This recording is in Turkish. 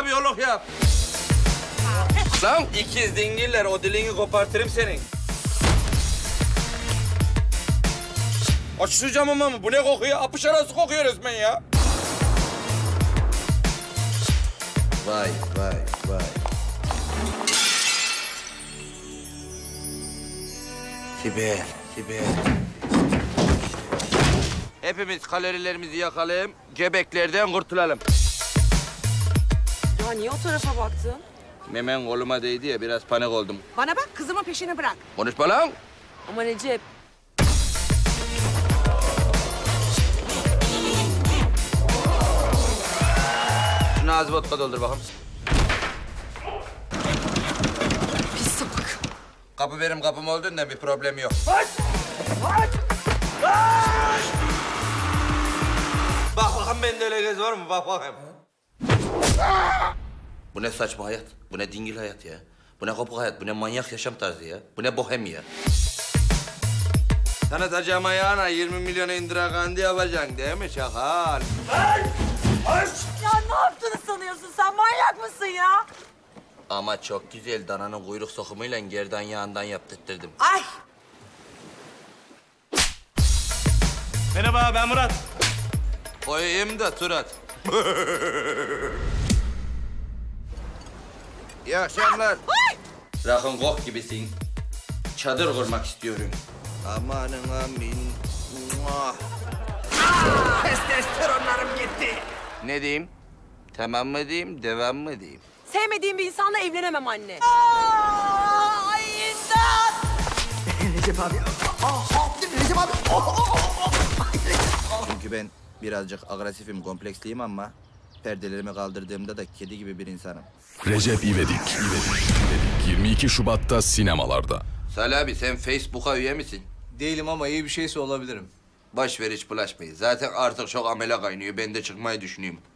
bana biyolog yap. Lan ikiz dingiller, o dilini kopartırım senin. Aç şu camımı mı? Bu ne kokuyor? Apış arası kokuyor resmen ya. Vay, vay, vay. Sibel, Sibel. Hepimiz kalorilerimizi yakalım, göbeklerden kurtulalım. Ya niye o tarafa baktın? Memen koluma değdi ya, biraz panik oldum. Bana bak, kızımın peşini bırak. Konuşma lan. Ama Recep. Şunu az vodka doldur bakalım. Pis sapık. Kapı benim kapım olduğundan bir problem yok. Bak bakalım bende öyle göz var mı? Bak bakayım. Bu ne saçma hayat? Bu ne dingil hayat ya? Bu ne kopuk hayat? Bu ne manyak yaşam tarzı ya? Bu ne bohem ya? Tanıtacağım ayağına 20 milyona indirakandi yapacaksın değil mi çakal? Ya ne yaptığını sanıyorsun sen? Manyak mısın ya? Ama çok güzel. Dananın kuyruk sokumuyla gerdan yağından yaptırttırdım. Ay! Merhaba, ben Murat. Koyayım da Turat. İyi akşamlar. Rakın kok gibisin. Çadır kurmak istiyorum. Amanın amin. Muah. Testosteronlarım gitti. Ne diyeyim? Tamam mı diyeyim, devam mı diyeyim? Sevmediğim bir insanla evlenemem anne. Ay imdat! Recep abi. Recep abi. Çünkü ben birazcık agresifim, kompleksliyim ama perdelerimi kaldırdığımda da kedi gibi bir insanım. Recep İvedik. 22 Şubat'ta sinemalarda. Salih abi sen Facebook'a üye misin? Değilim ama iyi bir şeyse olabilirim. Boş ver hiç bulaşmayın. Zaten artık çok amele kaynıyor. Ben de çıkmayı düşünüyorum.